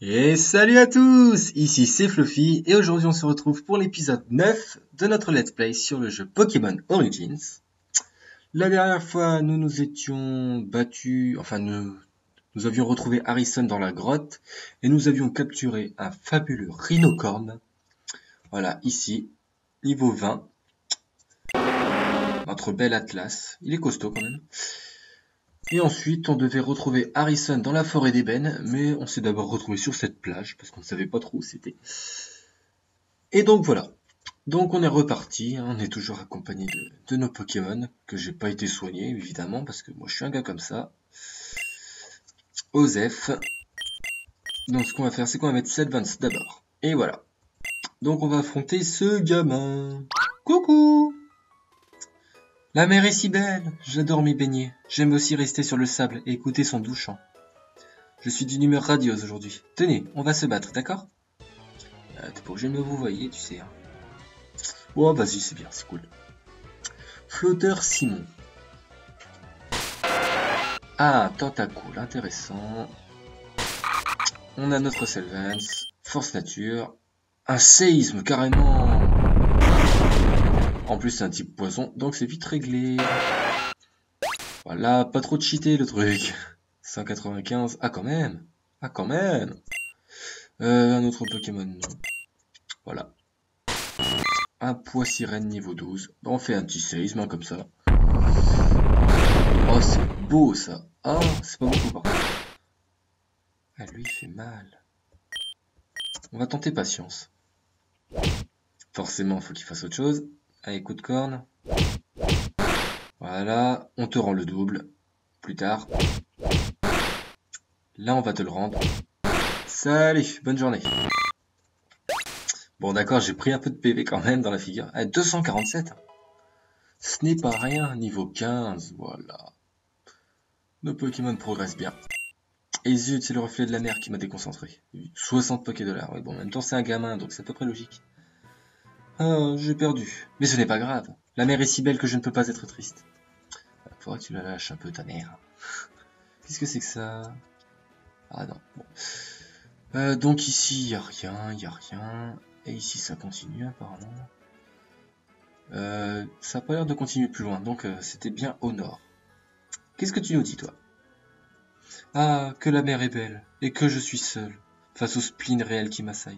Et salut à tous, ici c'est Fluffy et aujourd'hui on se retrouve pour l'épisode 9 de notre Let's Play sur le jeu Pokémon Origins. La dernière fois nous nous étions battus, nous avions retrouvé Harrison dans la grotte et nous avions capturé un fabuleux rhinocorne. Voilà, ici, niveau 20, notre bel Atlas, il est costaud quand même. Et ensuite, on devait retrouver Harrison dans la forêt d'ébène, mais on s'est d'abord retrouvé sur cette plage, parce qu'on ne savait pas trop où c'était. Et donc voilà. Donc on est reparti, hein, on est toujours accompagné de nos Pokémon, que j'ai pas été soigné, évidemment, parce que moi je suis un gars comme ça. Osef. Donc ce qu'on va faire, c'est qu'on va mettre Sylvance d'abord. Et voilà. Donc on va affronter ce gamin. Coucou! La mer est si belle, j'adore m'y baigner. J'aime aussi rester sur le sable et écouter son doux chant. Je suis d'une humeur radieuse aujourd'hui. Tenez, on va se battre, d'accord? T'es pas obligé de me vous voyez, tu sais. Hein. Oh, vas-y, c'est bien, c'est cool. Flotteur Simon. Ah, Tentacool, intéressant. On a notre Sylvance, Force Nature, un séisme, carrément. En plus, c'est un type poison, donc c'est vite réglé. Voilà, pas trop de cheater le truc. 195, ah quand même. Ah quand même. Un autre Pokémon, non. Voilà. Un poids sirène niveau 12. On fait un petit séisme, hein, comme ça. Oh, c'est beau ça. Ah, c'est pas beaucoup par contre. Ah, lui, il fait mal. On va tenter patience. Forcément, faut qu'il fasse autre chose. Allez, coup de corne. Voilà, on te rend le double. Plus tard. Là, on va te le rendre. Salut, bonne journée. Bon, d'accord, j'ai pris un peu de PV quand même dans la figure. Ah, 247. Ce n'est pas rien, niveau 15, voilà. Nos Pokémon progressent bien. Et zut, c'est le reflet de la mer qui m'a déconcentré. 60 Pokédollars, ouais, bon, en même temps c'est un gamin, donc c'est à peu près logique. Ah, j'ai perdu. Mais ce n'est pas grave. La mer est si belle que je ne peux pas être triste. Faudra que tu la lâches un peu, ta mère. Qu'est-ce que c'est que ça? Ah non, bon. Donc ici, y a rien. Et ici, ça continue apparemment. Ça a pas l'air de continuer plus loin, donc c'était bien au nord. Qu'est-ce que tu nous dis, toi? Ah, que la mer est belle, et que je suis seul, face au spleen réel qui m'assaille.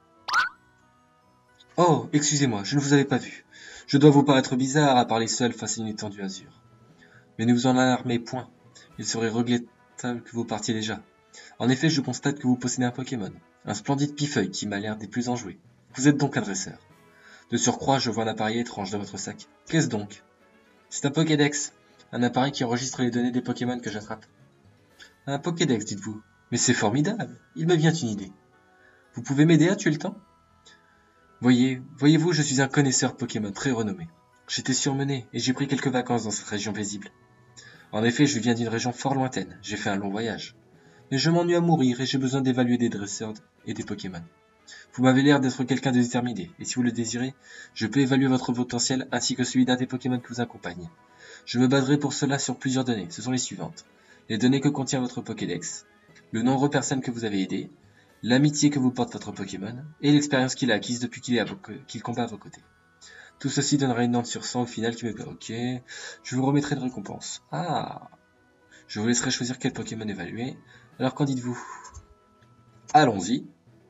Oh, excusez-moi, je ne vous avais pas vu. Je dois vous paraître bizarre à parler seul face à une étendue azur. Mais ne vous en alarmez point, il serait regrettable que vous partiez déjà. En effet, je constate que vous possédez un Pokémon, un splendide Pifeuille qui m'a l'air des plus enjoués. Vous êtes donc un dresseur. De surcroît, je vois un appareil étrange dans votre sac. Qu'est-ce donc? C'est un Pokédex, un appareil qui enregistre les données des Pokémon que j'attrape. Un Pokédex, dites-vous. Mais c'est formidable, il me vient une idée. Vous pouvez m'aider à tuer le temps? Voyez-vous, je suis un connaisseur Pokémon très renommé. J'étais surmené et j'ai pris quelques vacances dans cette région paisible. En effet, je viens d'une région fort lointaine, j'ai fait un long voyage. Mais je m'ennuie à mourir et j'ai besoin d'évaluer des dresseurs et des Pokémon. Vous m'avez l'air d'être quelqu'un de déterminé, et si vous le désirez, je peux évaluer votre potentiel ainsi que celui d'un des Pokémon qui vous accompagne. Je me baserai pour cela sur plusieurs données, ce sont les suivantes. Les données que contient votre Pokédex, le nombre de personnes que vous avez aidées, l'amitié que vous porte votre Pokémon, et l'expérience qu'il a acquise depuis qu'il combat à vos côtés. Tout ceci donnera une note sur 100 au final qui me plaît. Ok, je vous remettrai de récompense. Ah, je vous laisserai choisir quel Pokémon évaluer. Alors qu'en dites-vous? Allons-y.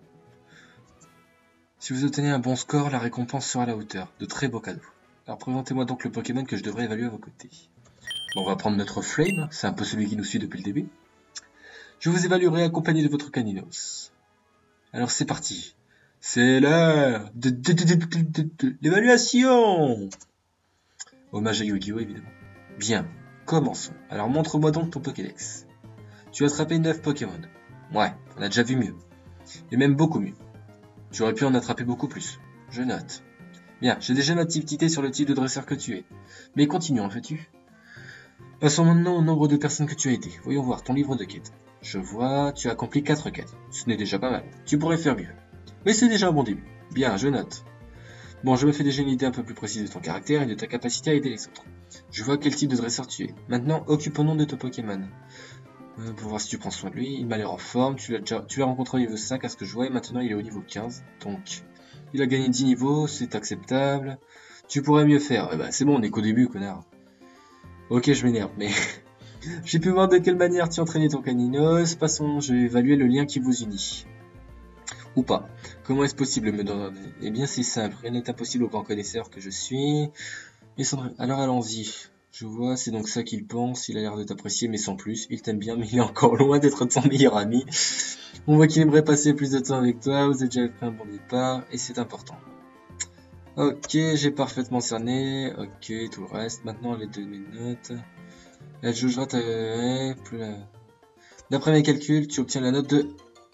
Si vous obtenez un bon score, la récompense sera à la hauteur. De très beaux cadeaux. Alors présentez-moi donc le Pokémon que je devrais évaluer à vos côtés. Bon, on va prendre notre Flame, c'est un peu celui qui nous suit depuis le début. Je vous évaluerai accompagné de votre Caninos. Alors c'est parti. C'est l'heure de l'évaluation. Hommage à Yu-Gi-Oh évidemment. Bien, commençons. Alors montre-moi donc ton Pokédex. Tu as attrapé 9 Pokémon. Ouais, on a déjà vu mieux. Et même beaucoup mieux. Tu aurais pu en attraper beaucoup plus. Je note. Bien, j'ai déjà ma petite idée sur le type de dresseur que tu es. Mais continuons, en fais-tu? Passons maintenant au nombre de personnes que tu as aidées. Voyons voir ton livre de quêtes. Je vois, tu as accompli 4 quêtes. Ce n'est déjà pas mal. Tu pourrais faire mieux. Mais c'est déjà un bon début. Bien, je note. Bon, je me fais déjà une idée un peu plus précise de ton caractère et de ta capacité à aider les autres. Je vois quel type de dresseur tu es. Maintenant, occupons-nous de ton Pokémon. Pour voir si tu prends soin de lui. Il m'a l'air en forme. Tu l'as rencontré au niveau 5 à ce que je vois. Et maintenant, il est au niveau 15. Donc, il a gagné 10 niveaux. C'est acceptable. Tu pourrais mieux faire. Eh ben, c'est bon, on est qu'au début, connard. Ok, je m'énerve, mais... J'ai pu voir de quelle manière tu entraînais ton caninos. Passons, je vais évaluer le lien qui vous unit. Ou pas. Comment est-ce possible me donner? Eh bien, c'est simple. Rien n'est impossible au grand connaisseur que je suis. Alors allons-y. Je vois, c'est donc ça qu'il pense. Il a l'air de t'apprécier, mais sans plus. Il t'aime bien, mais il est encore loin d'être ton meilleur ami. On voit qu'il aimerait passer plus de temps avec toi. Vous êtes déjà fait un bon départ, et c'est important. Ok, j'ai parfaitement cerné. Ok, tout le reste. Maintenant, les deux notes. Elle jugera ta... plus la... D'après mes calculs, tu obtiens la note de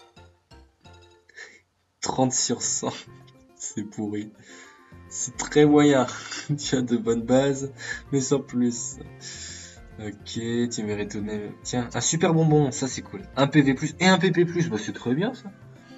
30 sur 100. C'est pourri. C'est très moyen. Tu as de bonnes bases, mais sans plus. Ok, tu mérites tout de même. Tiens, un super bonbon, ça c'est cool. Un PV+, et un PP+, bah c'est très bien ça.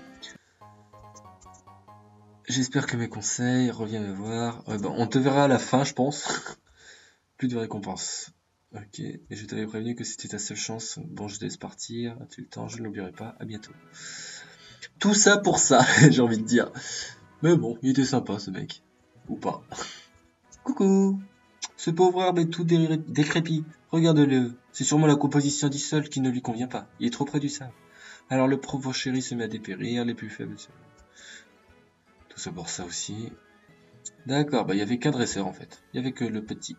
J'espère que mes conseils, reviens me voir. Ouais, bah, on te verra à la fin, je pense. Plus de récompense. Ok, et je t'avais prévenu que c'était ta seule chance. Bon, je te laisse partir. As-tu le temps? Je ne l'oublierai pas. À bientôt. Tout ça pour ça, j'ai envie de dire. Mais bon, il était sympa ce mec. Ou pas. Coucou! Ce pauvre arbre est tout décrépit. Regarde-le. C'est sûrement la composition du sol qui ne lui convient pas. Il est trop près du sable. Alors le pauvre chéri se met à dépérir, les plus faibles. Tout ça pour ça aussi. D'accord, bah il y avait qu'un dresseur en fait. Il y avait que le petit.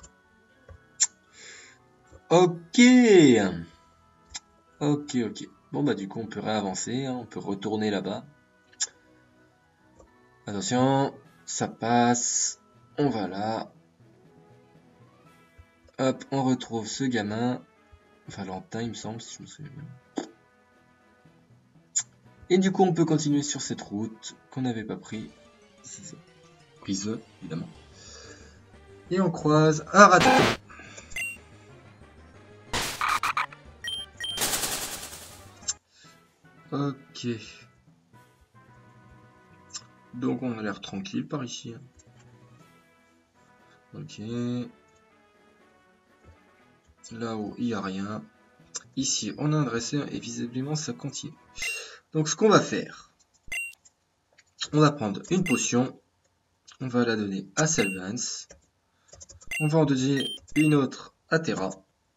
Ok. Ok, ok. Bon bah du coup on peut réavancer, hein, on peut retourner là-bas. Attention, ça passe. On va là. Hop, on retrouve ce gamin. Valentin, il me semble, si je me souviens bien. Et du coup, on peut continuer sur cette route qu'on n'avait pas prise, évidemment. Et on croise un raton. Ok. Donc on a l'air tranquille par ici. Ok. Là-haut, il n'y a rien. Ici, on a un dresseur et visiblement ça continue. Donc ce qu'on va faire, on va prendre une potion. On va la donner à Selvance. On va en donner une autre à Terra.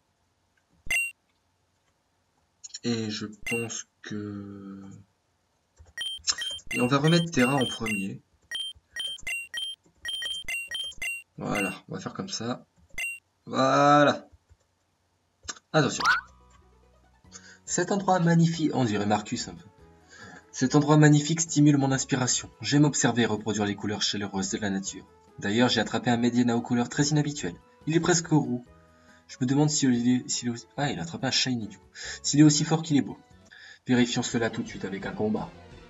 Et je pense que... Et on va remettre Terra en premier. Voilà, on va faire comme ça. Voilà. Attention. Cet endroit magnifique... On dirait Marcus un peu. Cet endroit magnifique stimule mon inspiration. J'aime observer et reproduire les couleurs chaleureuses de la nature. D'ailleurs, j'ai attrapé un Mediana aux couleurs très inhabituelles. Il est presque roux. Je me demande s'il est aussi... Ah, il a attrapé un Shiny du coup. S'il est aussi fort qu'il est beau. Vérifions cela tout de suite avec un combat.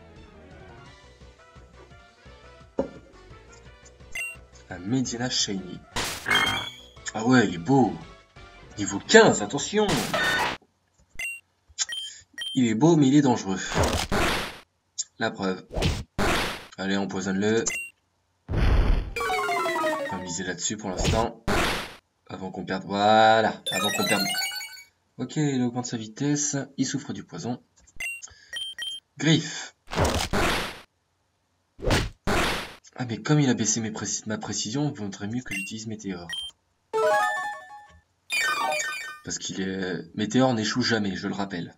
Un Mediana Shiny. Ah ouais, il est beau. Niveau 15, attention. Il est beau, mais il est dangereux. La preuve. Allez, empoisonne-le. On va miser là-dessus pour l'instant. Avant qu'on perde... Voilà. Avant qu'on perde... Ok, il augmente sa vitesse. Il souffre du poison. Griffe. Ah, mais comme il a baissé ma précision, il vaudrait mieux que j'utilise Météore. Parce qu'il est... Météore n'échoue jamais, je le rappelle.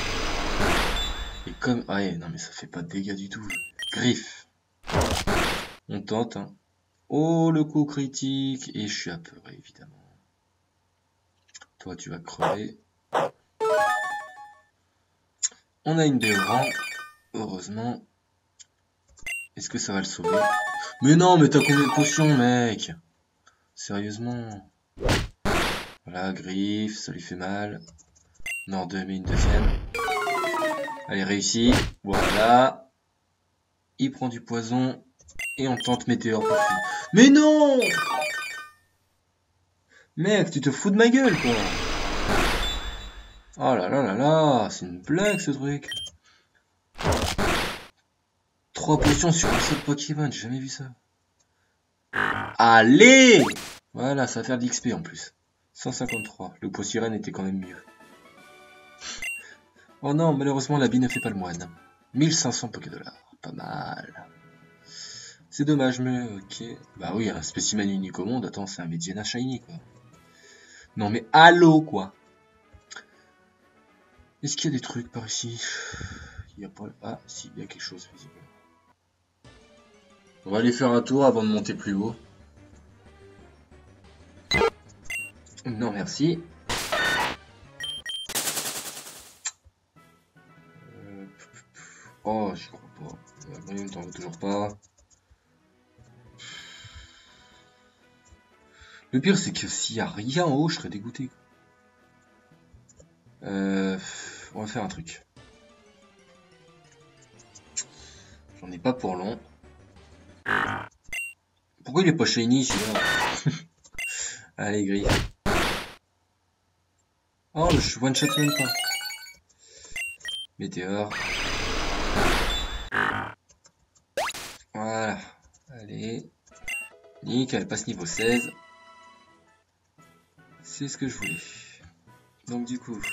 Et comme... Ah ouais, non mais ça fait pas de dégâts du tout. Griffe. On tente, hein. Oh, le coup critique. Et je suis apeuré, évidemment. Toi, tu vas crever. On a une Béoran. Heureusement. Est-ce que ça va le sauver? Mais non, mais t'as combien de potions, mec? Sérieusement. Voilà, griffe, ça lui fait mal. On en remet une deuxième. Allez, réussi. Voilà. Il prend du poison. Et on tente Météore pour finir. Mais non! Mec, tu te fous de ma gueule, quoi. Oh là là là là, c'est une blague ce truc. 3 potions sur un seul Pokémon, j'ai jamais vu ça. Allez! Voilà, ça va faire de l'XP en plus. 153, le pot sirène était quand même mieux. Oh non, malheureusement, l'habit ne fait pas le moine. 1500 Pokédollars. Pas mal. C'est dommage, mais ok. Bah oui, un spécimen unique au monde. Attends, c'est un Mediana Shiny, quoi. Non, mais allô, quoi. Est-ce qu'il y a des trucs par ici? Il y a pas... Ah, si, il y a quelque chose, visiblement. On va aller faire un tour avant de monter plus haut. Non, merci. Oh, j'y crois pas. Rien, t'en veux toujours pas. Le pire, c'est que s'il y a rien en haut, je serais dégoûté. On va faire un truc. J'en ai pas pour long. Pourquoi il est pas shiny celui-là? Allez, gris. Oh, je one shot même pas. Météore. Voilà. Allez. Nickel, elle passe niveau 16. C'est ce que je voulais. Donc du coup.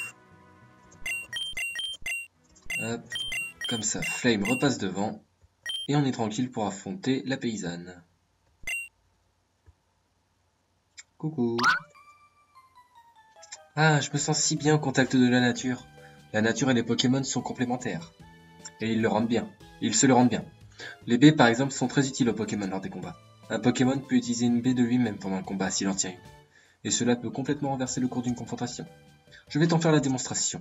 Hop. Comme ça, Flame repasse devant. Et on est tranquille pour affronter la paysanne. Coucou. Ah, je me sens si bien au contact de la nature. La nature et les Pokémon sont complémentaires. Et ils le rendent bien. Ils se le rendent bien. Les baies, par exemple, sont très utiles aux Pokémon lors des combats. Un Pokémon peut utiliser une baie de lui-même pendant le combat s'il en tient une. Et cela peut complètement renverser le cours d'une confrontation. Je vais t'en faire la démonstration.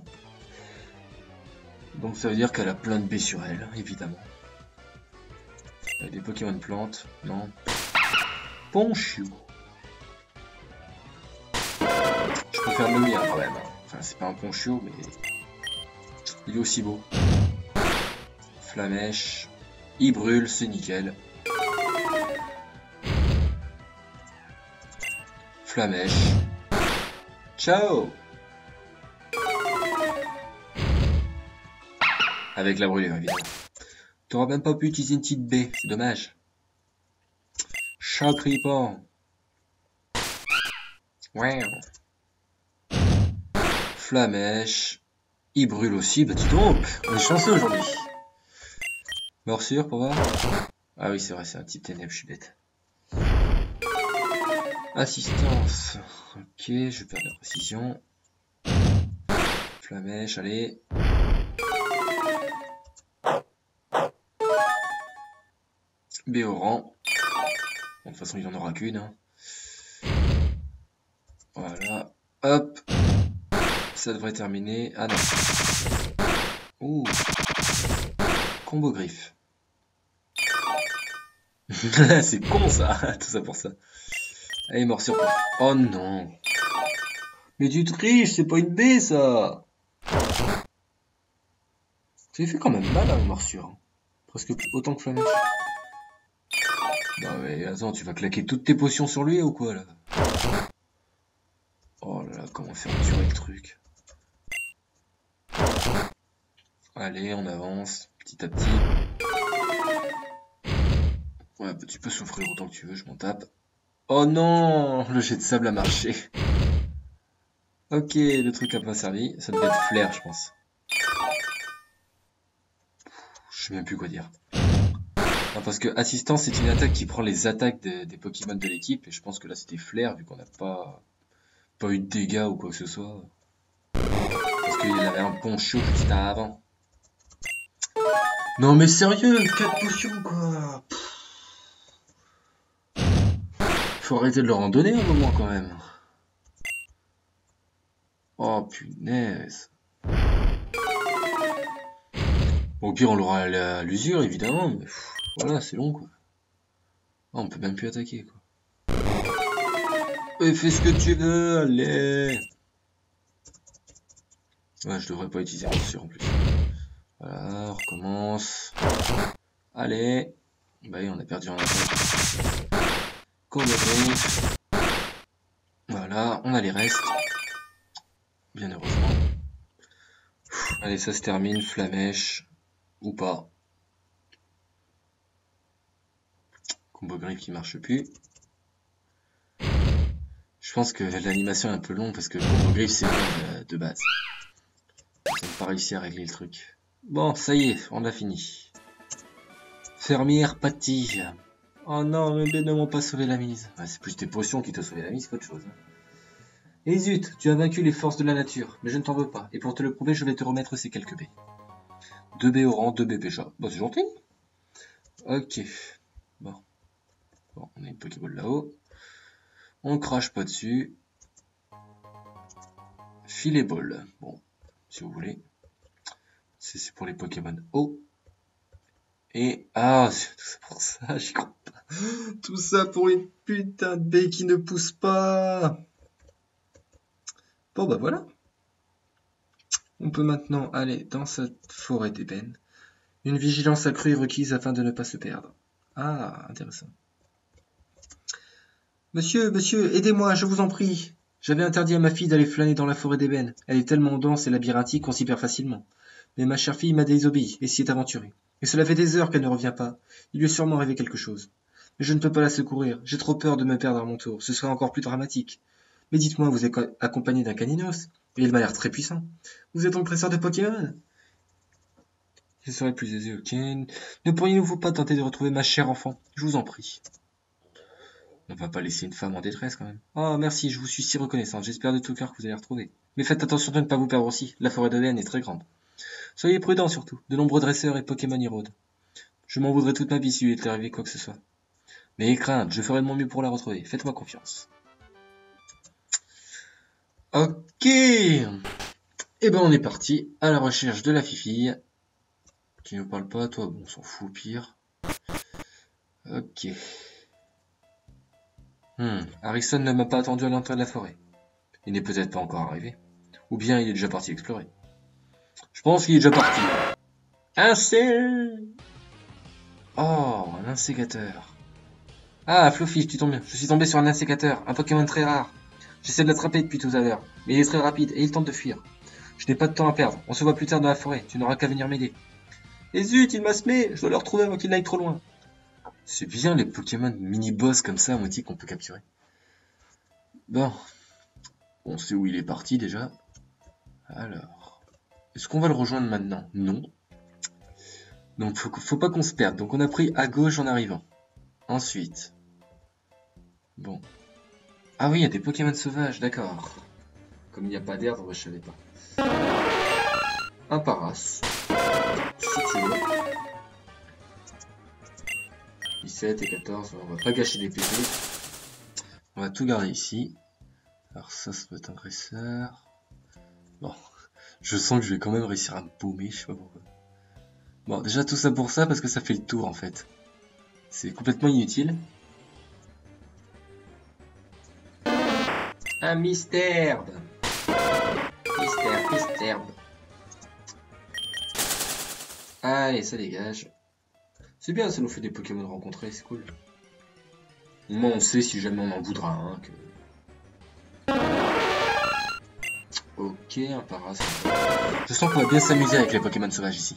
Donc ça veut dire qu'elle a plein de baies sur elle, évidemment. Des Pokémon plantes, non. Ponchou. Je préfère le mien quand même. Enfin, c'est pas un Ponchou, mais il est aussi beau. Flamèche. Il brûle, c'est nickel. Flamèche. Ciao. Avec la brûlure, évidemment. T'auras même pas pu utiliser une petite baie, c'est dommage. Choc ripant. Ouais. Flamèche. Il brûle aussi, bah dis donc, on est chanceux aujourd'hui. Morsure pour voir. Ah oui, c'est vrai, c'est un type ténèbres, je suis bête. Assistance. Ok, je perds la précision. Flamèche, allez. Béoran. Bon, de toute façon, il en aura qu'une. Hein. Voilà. Hop. Ça devrait terminer. Ah non. Ouh. Combo griffe. C'est con ça. Tout ça pour ça. Allez, morsure. Oh non. Mais tu triches, c'est pas une baie ça. Ça lui fait quand même mal à une morsure. Presque autant que Flamèche. Non mais attends, tu vas claquer toutes tes potions sur lui ou quoi là? Oh là là, comment faire durer le truc? Allez, on avance, petit à petit. Ouais, bah, tu peux souffrir autant que tu veux, je m'en tape. Oh non, le jet de sable a marché. Ok, le truc a pas servi. Ça devait être flair, je pense. Je sais même plus quoi dire. Non, parce que assistance, c'est une attaque qui prend les attaques des Pokémon de l'équipe. Et je pense que là, c'était flair, vu qu'on n'a pas eu de dégâts ou quoi que ce soit. Parce qu'il avait un poncho juste avant. Non mais sérieux, 4 potions quoi. Faut arrêter de leur en donner un moment quand même. Oh punaise. Bon, au pire on l'aura à l'usure évidemment, mais voilà c'est long quoi. Oh, on peut même plus attaquer quoi. Et fais ce que tu veux, allez. Ouais, je devrais pas utiliser l'usure en plus. Voilà, on recommence. Allez. Bah oui, on a perdu en attaque. Combo. Voilà, on a les restes. Bien heureusement. Allez, ça se termine, Flamèche. Ou pas. Combo griffe qui marche plus. Je pense que l'animation est un peu longue parce que le combo griffe c'est long de base. Ça n'a pas réussi à régler le truc. Bon, ça y est, on a fini. Fermière Patty. Oh non, mes bébés ne m'ont pas sauvé la mise. Ouais, c'est plus tes potions qui t'ont sauvé la mise qu'autre chose. Et zut, tu as vaincu les forces de la nature, mais je ne t'en veux pas. Et pour te le prouver, je vais te remettre ces quelques baies. 2 baies au rang, 2 baies pécha. Bah c'est gentil. Ok. Bon, on a une Pokéball là-haut. On crache pas dessus. Filet ball. Bon, si vous voulez. C'est pour les Pokémon haut. Et... Ah, c'est tout ça pour ça, j'y crois pas. Tout ça pour une putain de baie qui ne pousse pas. Bon bah voilà. On peut maintenant aller dans cette forêt d'ébène. Une vigilance accrue est requise afin de ne pas se perdre. Ah, intéressant. Monsieur, monsieur, aidez-moi, je vous en prie. J'avais interdit à ma fille d'aller flâner dans la forêt d'ébène. Elle est tellement dense et labyrinthique qu'on s'y perd facilement. Mais ma chère fille m'a désobéi et s'y est aventurée. Et cela fait des heures qu'elle ne revient pas. Il lui est sûrement arrivé quelque chose. Mais je ne peux pas la secourir. J'ai trop peur de me perdre à mon tour. Ce serait encore plus dramatique. Mais dites-moi, vous êtes accompagné d'un caninos, et il m'a l'air très puissant. Vous êtes donc presseur de Pokémon? Ce serait plus aisé, ok. Ne pourriez-vous pas tenter de retrouver ma chère enfant? Je vous en prie. On va pas laisser une femme en détresse quand même. Oh merci, je vous suis si reconnaissant. J'espère de tout cœur que vous allez la retrouver. Mais faites attention de ne pas vous perdre aussi. La forêt de Venn est très grande. Soyez prudents surtout. De nombreux dresseurs et Pokémon y rôdent. Je m'en voudrais toute ma vie s'il lui était arrivé quoi que ce soit. Mais crainte, je ferai de mon mieux pour la retrouver. Faites-moi confiance. Ok. Eh ben on est parti à la recherche de la fifille. Qui ne parle pas, toi, bon, on s'en fout au pire. Ok. Harrison ne m'a pas attendu à l'entrée de la forêt. Il n'est peut-être pas encore arrivé. Ou bien il est déjà parti explorer. Je pense qu'il est déjà parti. Oh, un insécateur. Ah, Fluffy, tu tombes bien. Je suis tombé sur un insécateur, un Pokémon très rare. J'essaie de l'attraper depuis tout à l'heure, mais il est très rapide et il tente de fuir. Je n'ai pas de temps à perdre. On se voit plus tard dans la forêt. Tu n'auras qu'à venir m'aider. Et zut, il m'a semé. Je dois le retrouver avant qu'il n'aille trop loin. C'est bien les Pokémon mini-boss comme ça à moitié qu'on peut capturer. Bon. On sait où il est parti déjà. Alors. Est-ce qu'on va le rejoindre maintenant? Non. Donc faut pas qu'on se perde. Donc on a pris à gauche en arrivant. Ensuite. Bon. Ah oui, il y a des Pokémon sauvages, d'accord. Comme il n'y a pas d'air, je savais pas. Un Paras. Si tu veux. 17 et 14, on va pas gâcher des PP. On va tout garder ici. Alors ça doit être un dresseur. Bon, je sens que je vais quand même réussir à me paumer, je sais pas pourquoi. Bon, déjà tout ça pour ça, parce que ça fait le tour en fait. C'est complètement inutile. Un mystère. Mystère. Allez, ça dégage. C'est bien, ça nous fait des Pokémon rencontrés, c'est cool. Au moins on sait si jamais on en voudra un. Ok, un Paras. Je sens qu'on va bien s'amuser avec les Pokémon sauvages ici.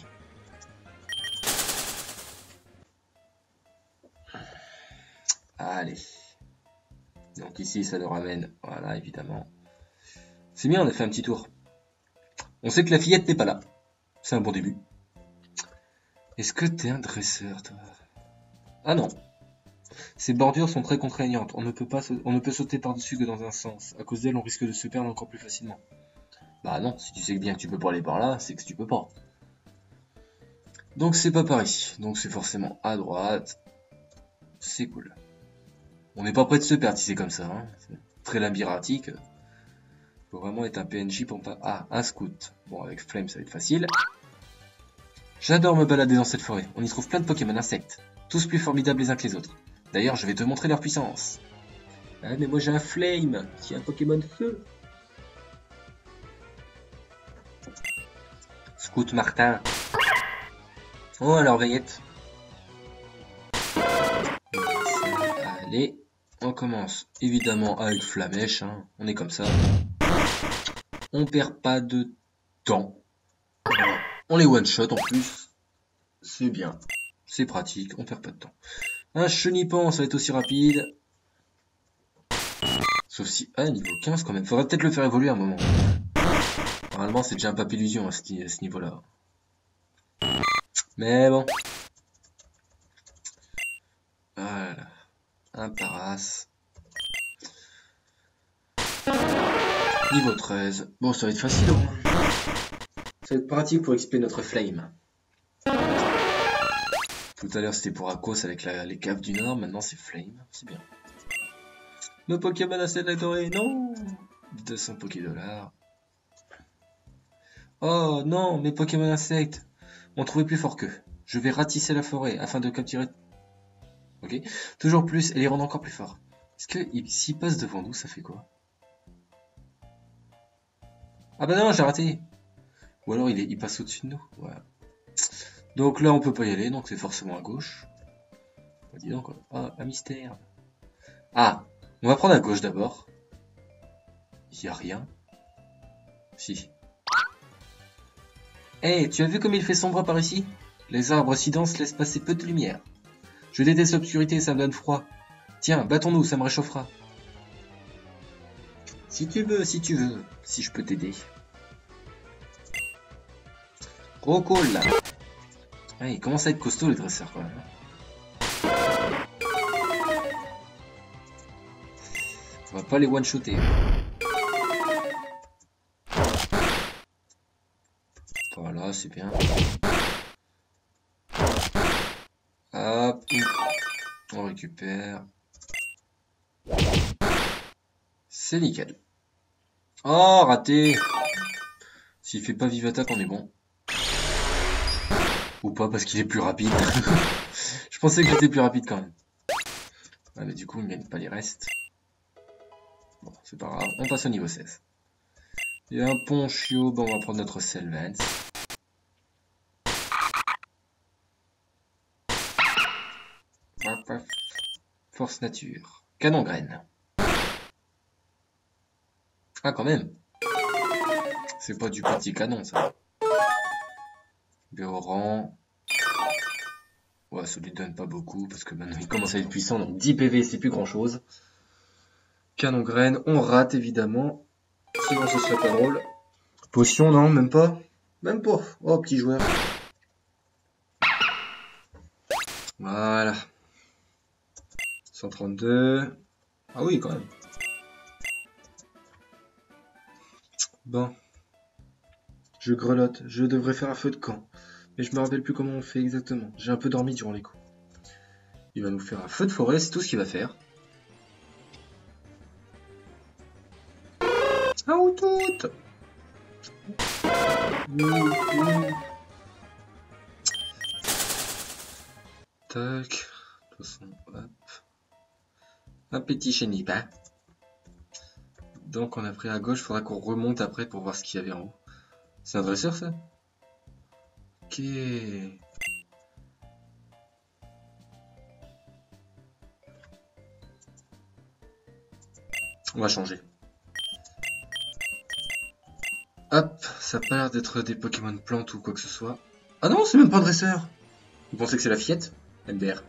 Allez. Donc ici, ça nous ramène. Voilà, évidemment. C'est bien, on a fait un petit tour. On sait que la fillette n'est pas là. C'est un bon début. Est-ce que t'es un dresseur, toi? Ah non. Ces bordures sont très contraignantes. On ne peut sauter par-dessus que dans un sens. À cause d'elles, on risque de se perdre encore plus facilement. Bah non, si tu sais bien que tu peux pas aller par là, c'est que tu peux pas. Donc c'est pas par ici. Donc c'est forcément à droite. C'est cool. On n'est pas prêt de se perdre si c'est comme ça. Hein. C'est très labyrinthique. Faut vraiment être un PNJ pour pas... Ah, un scout. Bon, avec Flame, ça va être facile. J'adore me balader dans cette forêt. On y trouve plein de Pokémon insectes. Tous plus formidables les uns que les autres. D'ailleurs, je vais te montrer leur puissance. Ah, mais moi j'ai un Flame, qui est un Pokémon feu. Scout Martin. Oh, alors Veillette. Allez, on commence évidemment avec Flamèche, hein. On est comme ça. On perd pas de temps. On les one-shot en plus. C'est bien. C'est pratique, on perd pas de temps. Un Chenipan, ça va être aussi rapide. Sauf si... Ah, niveau 15 quand même. Faudrait peut-être le faire évoluer un moment. Normalement, c'est déjà un papillusion à ce niveau-là. Mais bon. Voilà. Un paras. Niveau 13. Bon, ça va être facile au moins. Ça va être pratique pour XP notre flame. Tout à l'heure c'était pour Akos avec les caves du Nord, maintenant c'est flame, c'est bien. Nos Pokémon à 7 doré, non 200 Poké-dollars. Oh non, mes Pokémon insectes ont trouvé plus fort qu'eux. Je vais ratisser la forêt afin de capturer... Ok. Toujours plus et les rendre encore plus forts. Est-ce que s'ils passent devant nous, ça fait quoi? Ah bah non, j'ai raté. Ou alors il passe au-dessus de nous. Ouais. Donc là on peut pas y aller, donc c'est forcément à gauche. Bah, dis donc, ah, un mystère. Ah, on va prendre à gauche d'abord. Il y a rien. Si. Hey, tu as vu comme il fait sombre par ici? Les arbres si denses laissent passer peu de lumière. Je déteste l'obscurité, ça me donne froid. Tiens, battons-nous, ça me réchauffera. Si tu veux, si je peux t'aider. Gros call là. Ouais, il commence à être costaud les dresseurs quand même. On va pas les one-shotter. Voilà, c'est bien. Hop. On récupère. C'est nickel. Oh, raté. S'il fait pas vive attaque, on est bon. Ou pas, parce qu'il est plus rapide. Je pensais que j'étais plus rapide quand même. Ouais, mais du coup, on ne gagne pas les restes. Bon, c'est pas grave. On passe au niveau 16. Il y a un Ponchio. Bon, on va prendre notre Selvance. Force nature. Canon graine. Ah, quand même. C'est pas du petit canon, ça. Béoran. Ouais, ça lui donne pas beaucoup, parce que maintenant il commence à être puissant, donc 10 PV, c'est plus grand chose. Canon graine, on rate évidemment. Sinon, ce serait pas drôle. Potion, non, même pas. Même pas. Oh, petit joueur. Voilà. 132. Ah oui, quand même. Bon. Je grelotte. Je devrais faire un feu de camp. Mais je me rappelle plus comment on fait exactement. J'ai un peu dormi durant les coups. Il va nous faire un feu de forêt, c'est tout ce qu'il va faire. Ah ou tout. Tac. De toute façon, hop. Un petit chenipin. Donc on a pris à gauche, faudra qu'on remonte après pour voir ce qu'il y avait en haut. C'est un dresseur ça? Ok. On va changer. Hop, ça a pas l'air d'être des Pokémon plantes ou quoi que ce soit. Ah non, c'est même pas un dresseur. Vous pensez que c'est la fillette? MDR.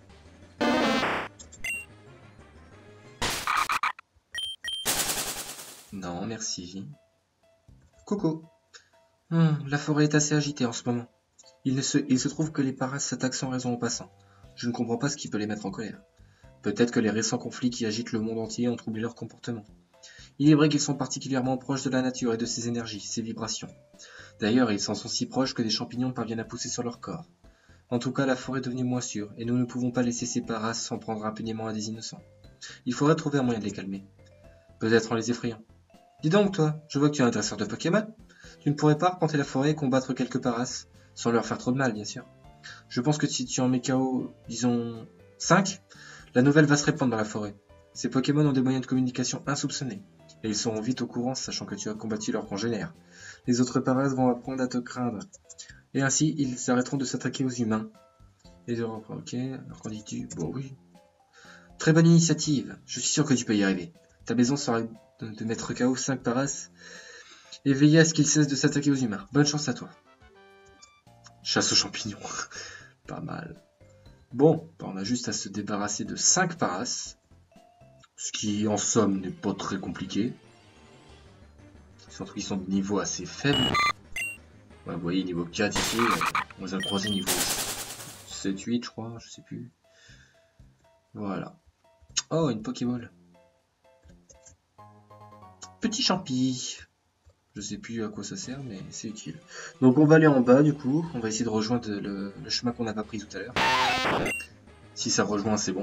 Non, merci. Coco. La forêt est assez agitée en ce moment. Il se trouve que les paras s'attaquent sans raison aux passants. Je ne comprends pas ce qui peut les mettre en colère. Peut-être que les récents conflits qui agitent le monde entier ont troublé leur comportement. Il est vrai qu'ils sont particulièrement proches de la nature et de ses énergies, ses vibrations. D'ailleurs, ils s'en sont si proches que des champignons parviennent à pousser sur leur corps. En tout cas, la forêt est devenue moins sûre, et nous ne pouvons pas laisser ces paras s'en prendre impunément à des innocents. Il faudrait trouver un moyen de les calmer. Peut-être en les effrayant. Dis donc, toi, je vois que tu es un dresseur de Pokémon. Tu ne pourrais pas arpenter la forêt et combattre quelques paras, sans leur faire trop de mal, bien sûr. Je pense que si tu en mets KO, disons, 5, la nouvelle va se répandre dans la forêt. Ces Pokémon ont des moyens de communication insoupçonnés, et ils seront vite au courant, sachant que tu as combattu leurs congénères. Les autres paras vont apprendre à te craindre, et ainsi ils arrêteront de s'attaquer aux humains. Et ok, alors qu'en dis-tu? Bon oui. Très bonne initiative, je suis sûr que tu peux y arriver. Ta maison sera de mettre KO 5 paras, et veiller à ce qu'ils cessent de s'attaquer aux humains. Bonne chance à toi. Chasse aux champignons. Pas mal. Bon, on a juste à se débarrasser de 5 paras. Ce qui, en somme, n'est pas très compliqué. Surtout qu'ils sont de niveau assez faible. Ouais, vous voyez, niveau 4 ici, on les a croisés niveau 7, 8, je crois, je sais plus. Voilà. Oh, une Pokéball. Petit champi. Je sais plus à quoi ça sert, mais c'est utile. Donc on va aller en bas du coup. On va essayer de rejoindre le chemin qu'on n'a pas pris tout à l'heure. Si ça rejoint, c'est bon.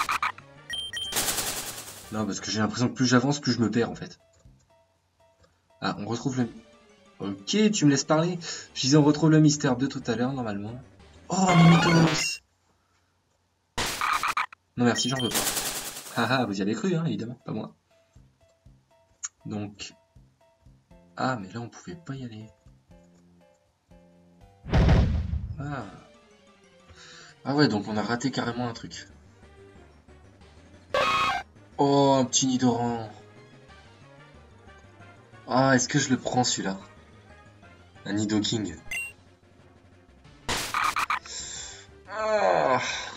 Non, parce que j'ai l'impression que plus j'avance, plus je me perds en fait. Ah, on retrouve le... Ok, tu me laisses parler. Je disais on retrouve le mystère de tout à l'heure normalement. Oh, Mimitos. Non merci, j'en veux pas. Haha, vous y avez cru, hein, évidemment, pas moi. Donc... Ah, mais là on pouvait pas y aller. Ah. Ah ouais, donc on a raté carrément un truc. Oh, un petit Nidoran. Ah, est-ce que je le prends celui-là? Un Nidoking. Ah.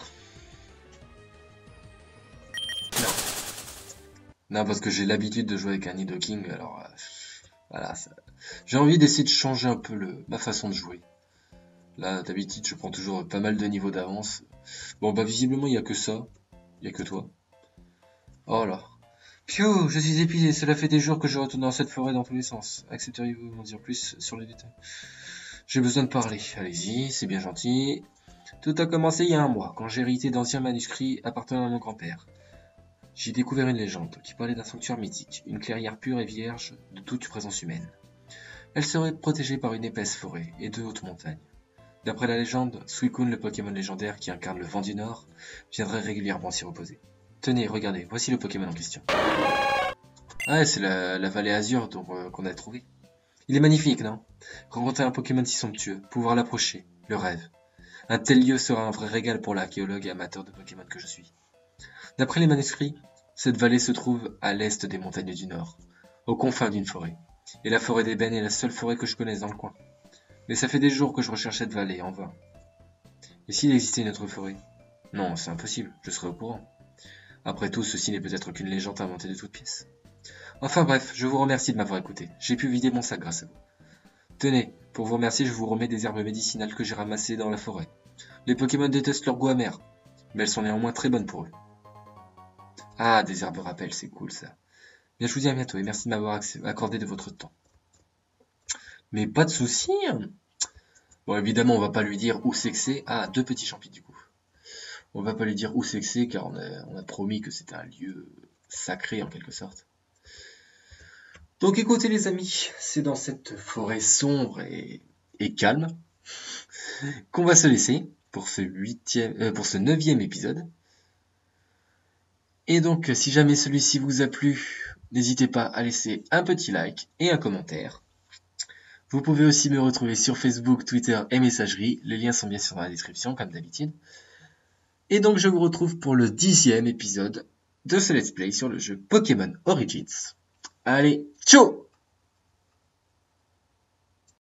Non. Non, parce que j'ai l'habitude de jouer avec un Nidoking, alors... voilà, ça... J'ai envie d'essayer de changer un peu ma façon de jouer. Là, d'habitude, je prends toujours pas mal de niveaux d'avance. Bon, bah visiblement, il n'y a que ça. Il n'y a que toi. Oh là. Piou, je suis épuisé. Cela fait des jours que je retourne dans cette forêt dans tous les sens. Accepteriez-vous de m'en dire plus sur les détails? J'ai besoin de parler. Allez-y, c'est bien gentil. Tout a commencé il y a un mois, quand j'ai hérité d'anciens manuscrits appartenant à mon grand-père. J'ai découvert une légende qui parlait d'un sanctuaire mythique, une clairière pure et vierge de toute présence humaine. Elle serait protégée par une épaisse forêt et de hautes montagnes. D'après la légende, Suicune, le Pokémon légendaire qui incarne le vent du Nord, viendrait régulièrement s'y reposer. Tenez, regardez, voici le Pokémon en question. Ah, c'est la vallée Azur qu'on a trouvé. Il est magnifique, non? Rencontrer un Pokémon si somptueux, pouvoir l'approcher, le rêve. Un tel lieu sera un vrai régal pour l'archéologue et amateur de Pokémon que je suis. D'après les manuscrits, cette vallée se trouve à l'est des montagnes du Nord, aux confins d'une forêt. Et la forêt d'ébène est la seule forêt que je connaisse dans le coin. Mais ça fait des jours que je recherche cette vallée, en vain. Et s'il existait une autre forêt? Non, c'est impossible, je serais au courant. Après tout, ceci n'est peut-être qu'une légende inventée de toutes pièces. Enfin bref, je vous remercie de m'avoir écouté. J'ai pu vider mon sac grâce à vous. Tenez, pour vous remercier, je vous remets des herbes médicinales que j'ai ramassées dans la forêt. Les Pokémon détestent leur goût amer, mais elles sont néanmoins très bonnes pour eux. Ah, des herbes rappel, c'est cool ça. Bien, je vous dis à bientôt et merci de m'avoir accordé de votre temps. Mais pas de soucis. Bon, évidemment, on va pas lui dire où c'est que c'est. Ah, 2 petits champis du coup. On va pas lui dire où c'est que c'est car on a promis que c'était un lieu sacré en quelque sorte. Donc écoutez les amis, c'est dans cette forêt sombre et calme qu'on va se laisser pour ce 9e épisode. Et donc si jamais celui-ci vous a plu, n'hésitez pas à laisser un petit like et un commentaire. Vous pouvez aussi me retrouver sur Facebook, Twitter et Messagerie. Les liens sont bien sûr dans la description, comme d'habitude. Et donc je vous retrouve pour le 10e épisode de ce let's play sur le jeu Pokémon Origins. Allez, ciao!